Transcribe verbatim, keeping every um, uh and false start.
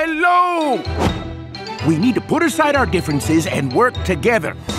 Hello! We need to put aside our differences and work together.